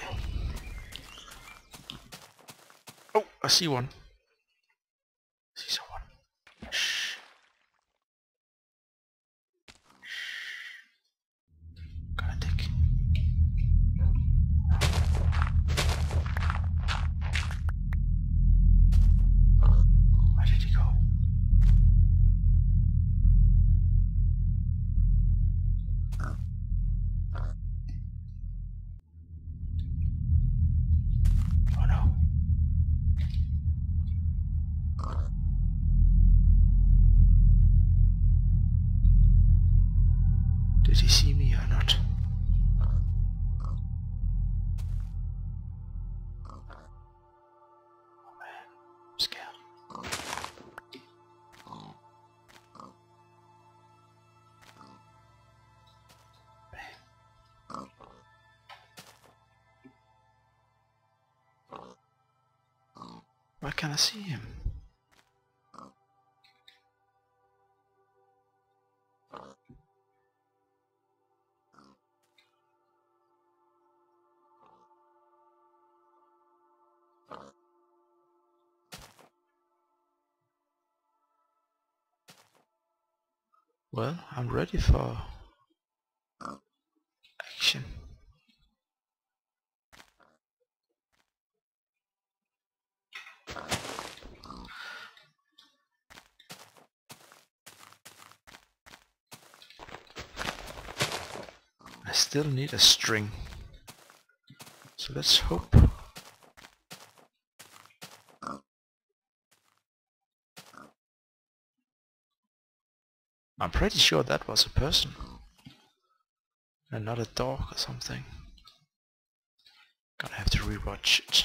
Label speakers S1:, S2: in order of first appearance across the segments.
S1: Oh, I see one. I see someone. Shh. Gotta dig. Where did he go? Oh no. Did he see me or not? I'm scared. Why can't I see him? Well, I'm ready for action. I still need a string. So let's hope. I'm pretty sure that was a person. And not a dog or something. Gonna have to rewatch it.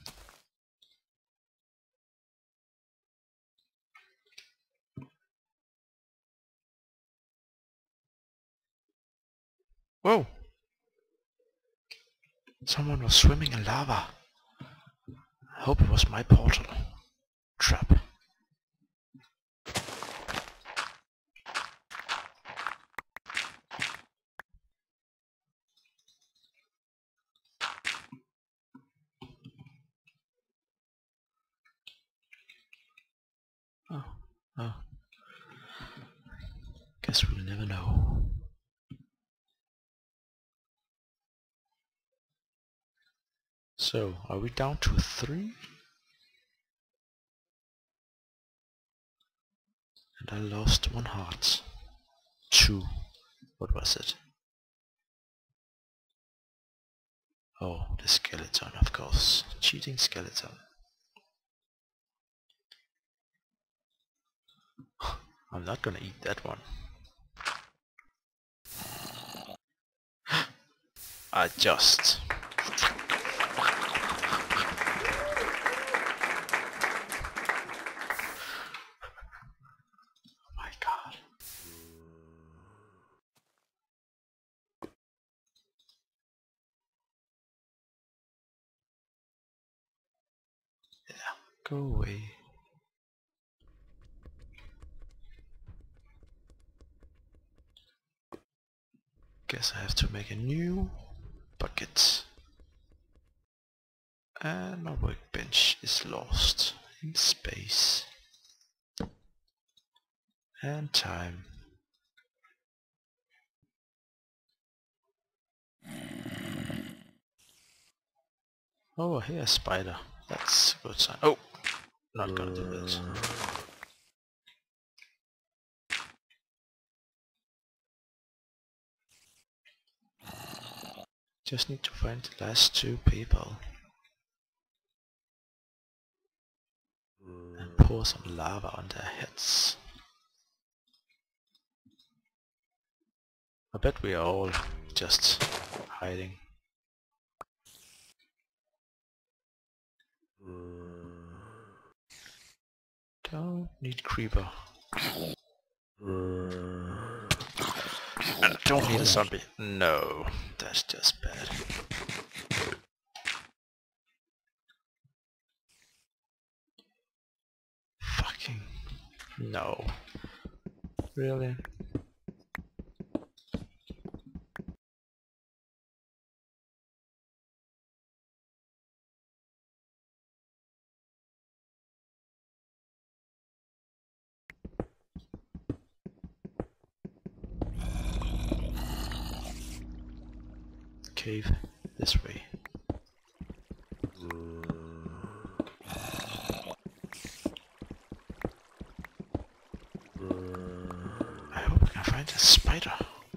S1: Whoa! Someone was swimming in lava. I hope it was my portal. Trap. Oh, oh. Guess we'll never know. So, are we down to 3? And I lost 1 heart. 2. What was it? Oh, the skeleton, of course. Cheating skeleton. I'm not gonna eat that one. I just... Oh my god. Yeah, go away. Guess I have to make a new bucket. And my workbench is lost in space. And time. Oh, here's a spider. That's a good sign. Oh! Not gonna do that. Just need to find the last 2 people. And pour some lava on their heads. I bet we are all just hiding. Don't need creeper. And I don't need a zombie. No, that's just bad. Fucking no. Really? cave this way. I hope I can find a spider.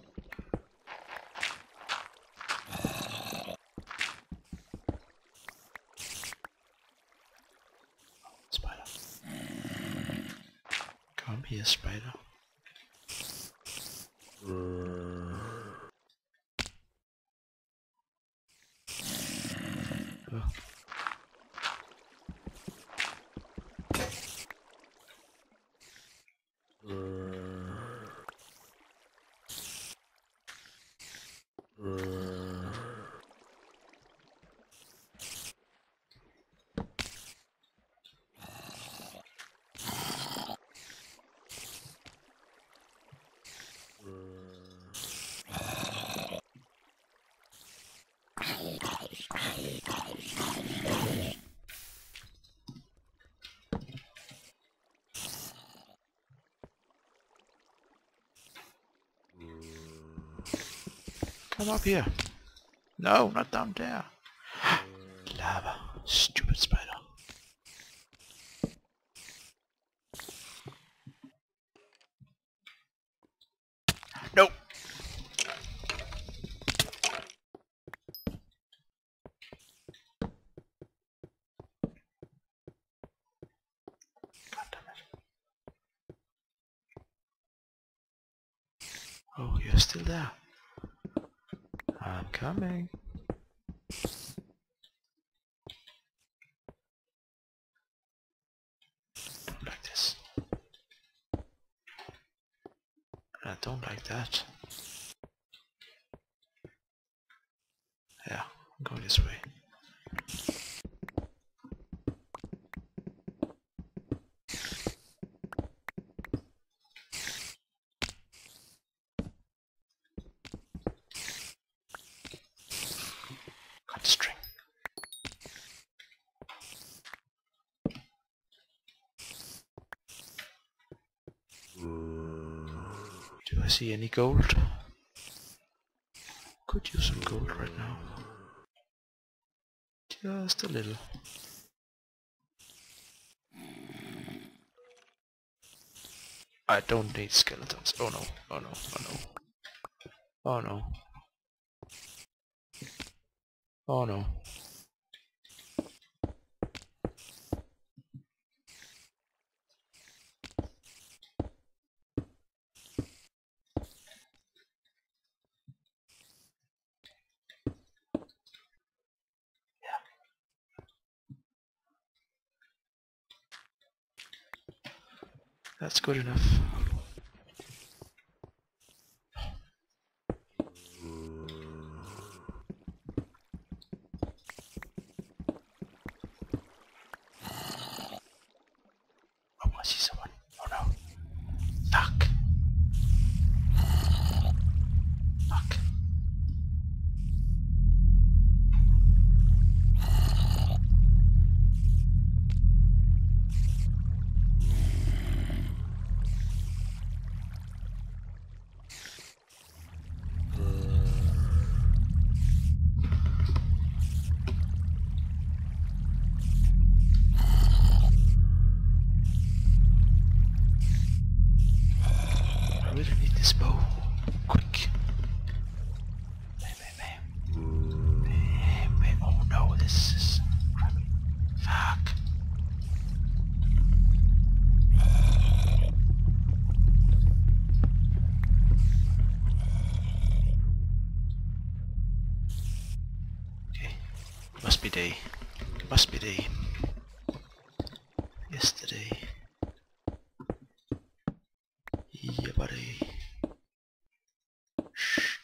S1: Spider. Come here, spider. Oh. Come up here. No, not down there. Lava. Stupid spider. Nope. God damn it. Oh, you're still there. I'm coming. Don't like this. I don't like that. Yeah, I'm going this way. Cut the string. Do I see any gold? Could use some gold right now. Just a little. I don't need skeletons. Oh no, oh no, oh no. Oh no. Oh no. That's good enough. Oh, I see someone. Oh no. Fuck. Fuck. I really need this bow. Quick. Bam. Oh no, this is crappy. Fuck. Okay. Must be day. Must be day. Yesterday. Yeah, buddy. Shh.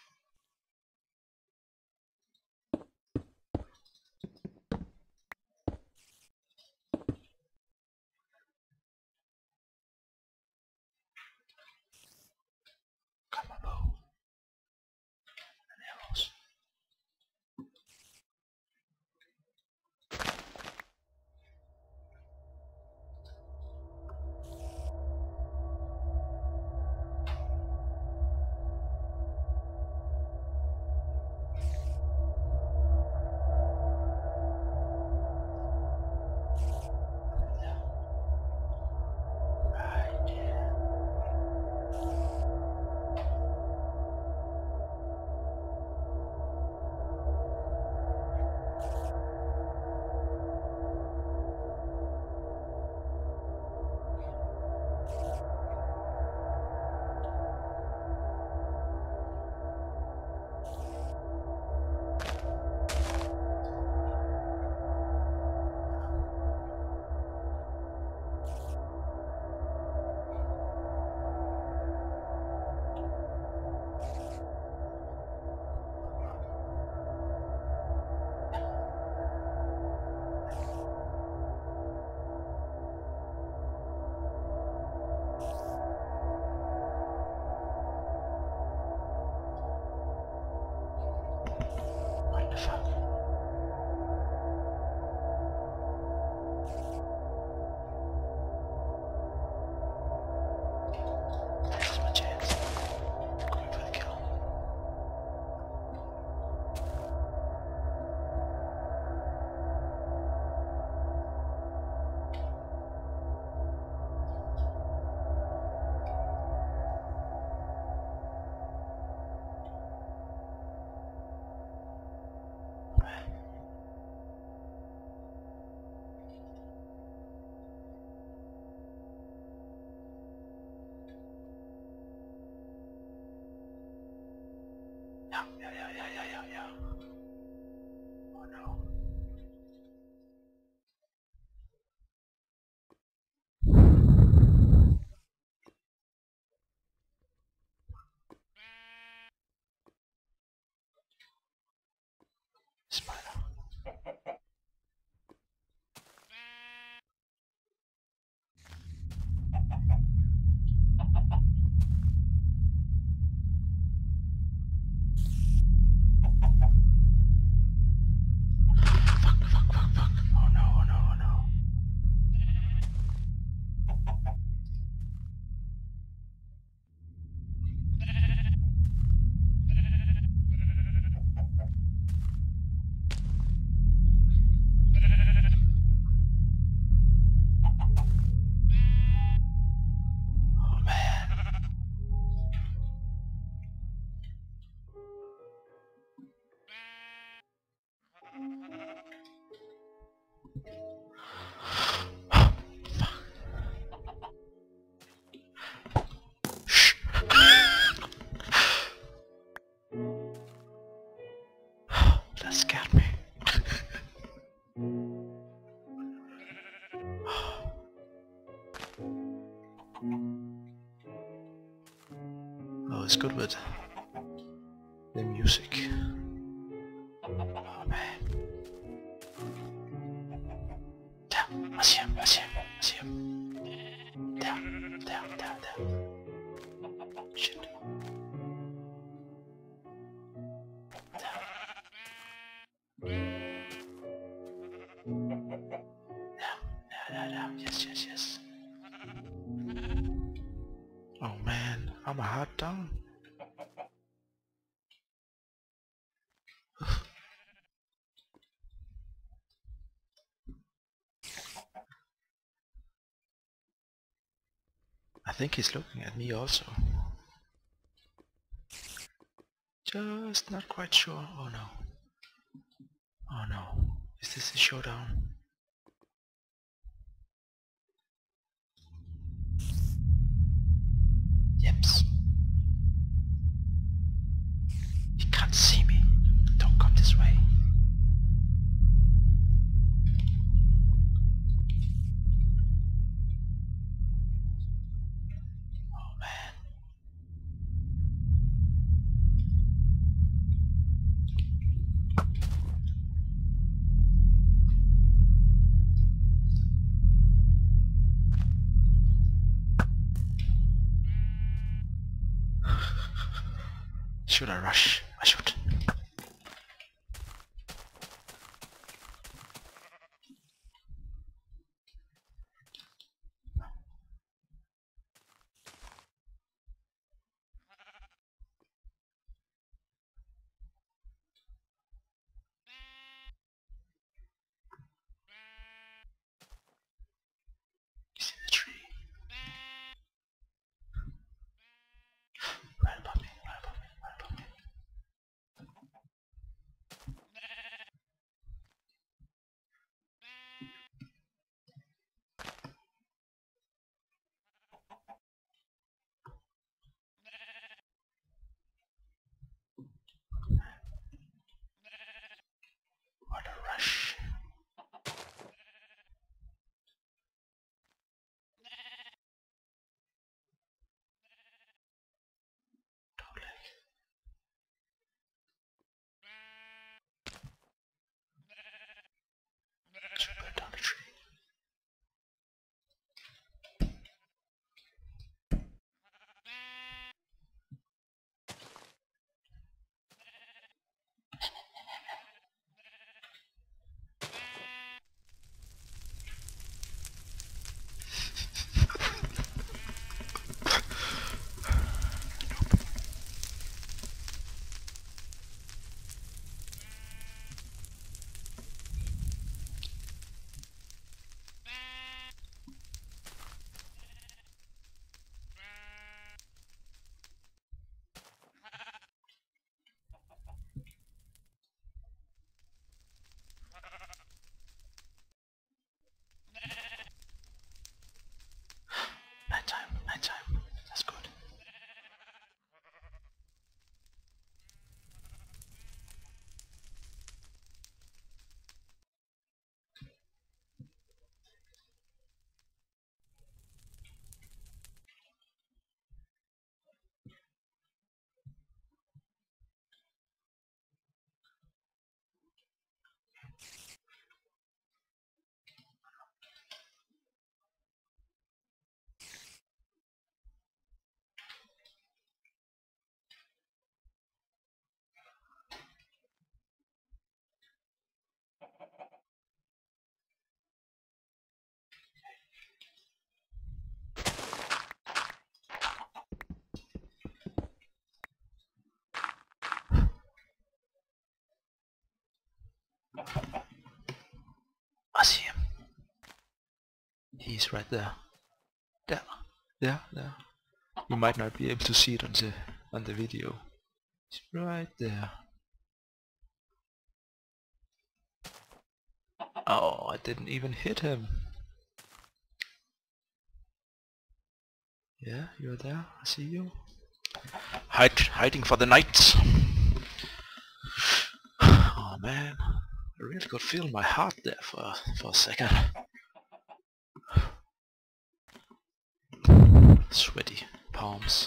S1: Got my bow. And arrows. Yeah. Oh no. Spider. Fuck. Oh no. Oh man. Shh. That scared me. Oh, it's good with the music. Oh man. There, I see him. There. Shit. There. Yes. Oh man, I'm a hard down. I think he's looking at me also. Just not quite sure. Oh no. Is this a showdown? Yeps. He can't see me. Don't come this way. Oh man. Should I rush? I should. He's in the tree. Right above me. He's right there. There. There. There. You might not be able to see it on the video. He's right there. Oh, I didn't even hit him. Yeah, you're there. I see you. Hiding for the night. Oh man, I really could feel my heart there for a second. Sweaty palms.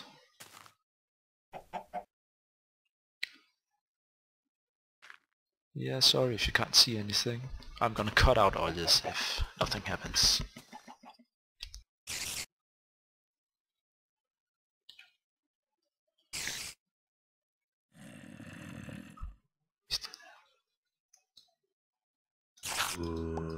S1: Yeah, sorry if you can't see anything. I'm gonna cut out all this if nothing happens. Still there.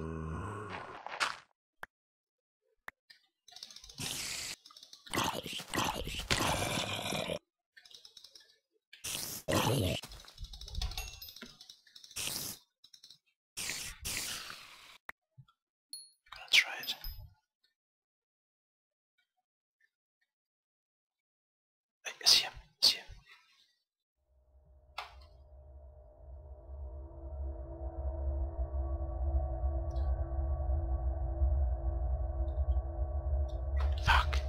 S1: That's right. I see him. See him. Fuck.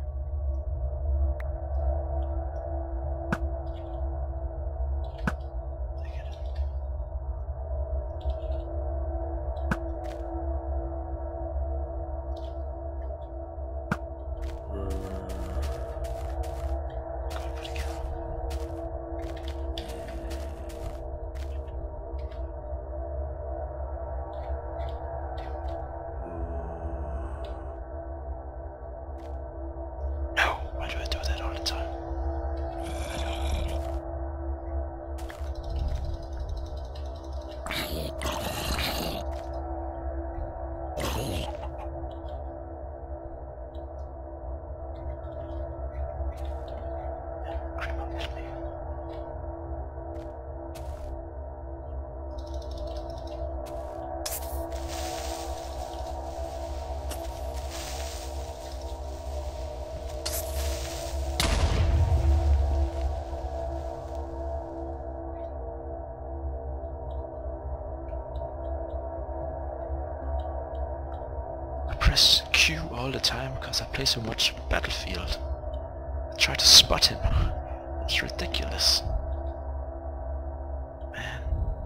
S1: Press Q all the time because I play so much Battlefield. I try to spot him. It's ridiculous. Man.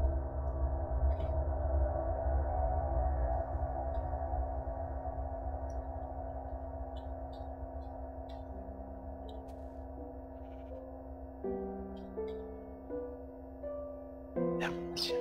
S1: Yeah, see.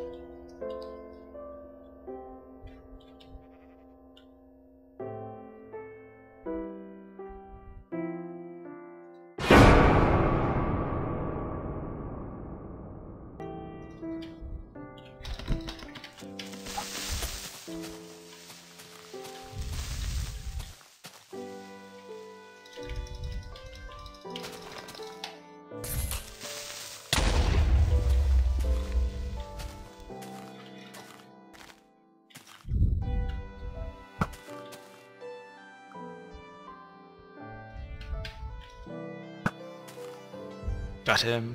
S1: Got him.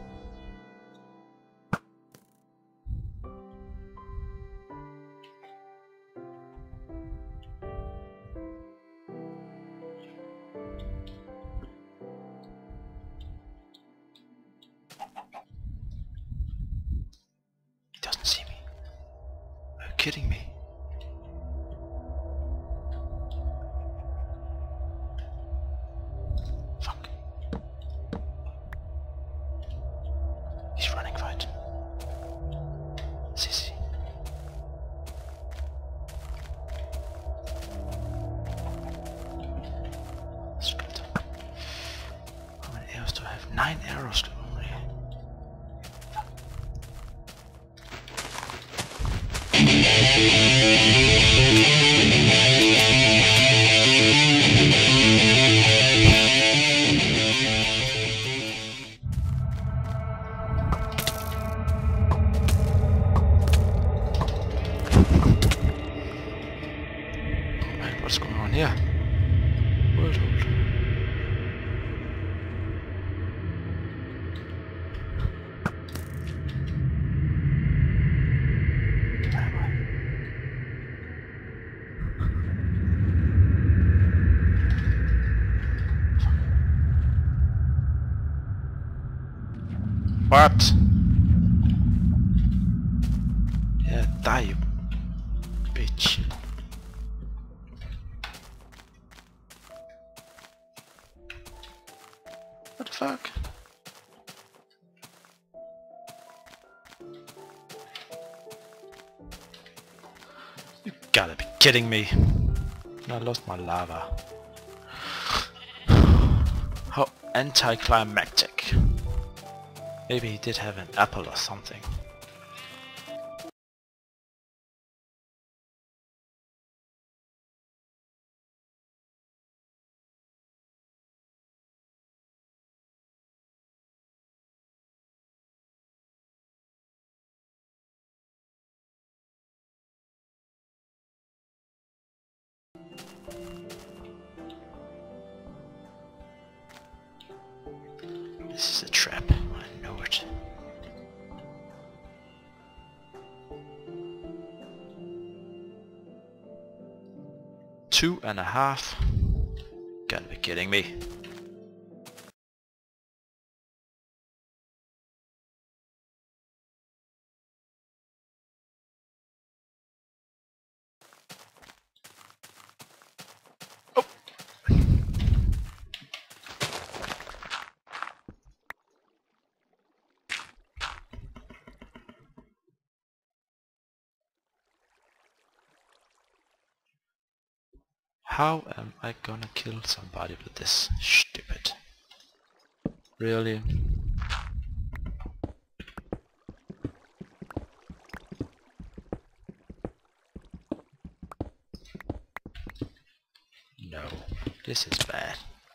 S1: He doesn't see me. Are you kidding me? Fuck. He's running for it. Sissy. Split. How many arrows do I have? 9 arrows only. What's going on? here. World hold. What? Yeah, die, you bitch. What the fuck? You gotta be kidding me. I lost my lava. How anticlimactic. Maybe he did have an apple or something. This is a trap, I know it. Two and a half. Gotta be kidding me. Oh. How am I gonna kill somebody with this? Stupid. Really? No, this is bad.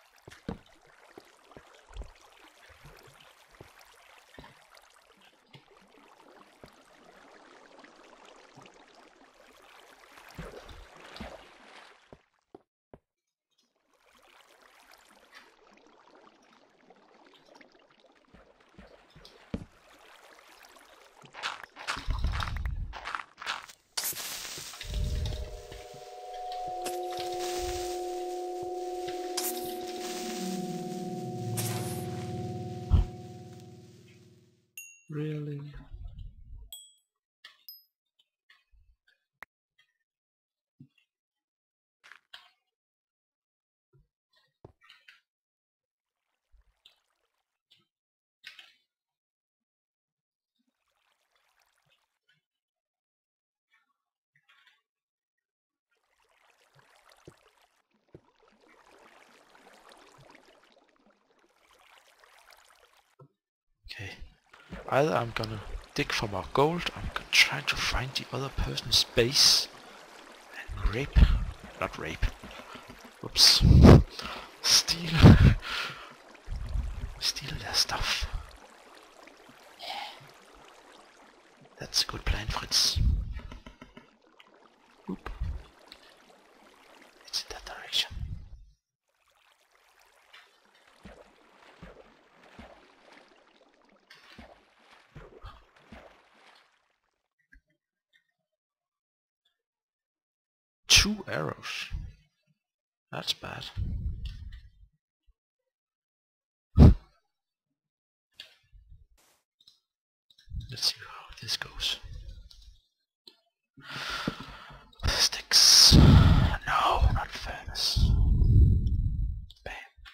S1: Really? Okay. Either I'm gonna dig for more gold, I'm gonna try to find the other person's base and rape. Not rape. Whoops. Steal. Steal their stuff. Yeah. That's a good plan, Fritz. Oop. It's in that direction. Two arrows. That's bad. Let's see how this goes. Sticks. No, not furnace. Bam.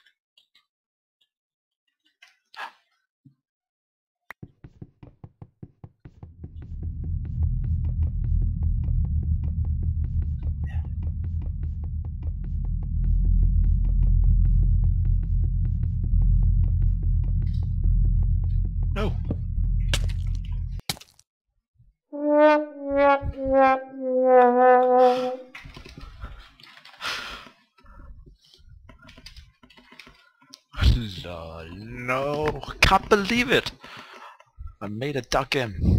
S1: No. Lol, no, can't believe it. I made a duck game.